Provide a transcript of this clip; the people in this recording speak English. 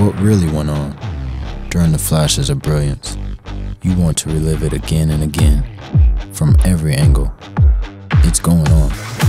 what really went on during the flashes of brilliance. You want to relive it again and again, from every angle. It's going on.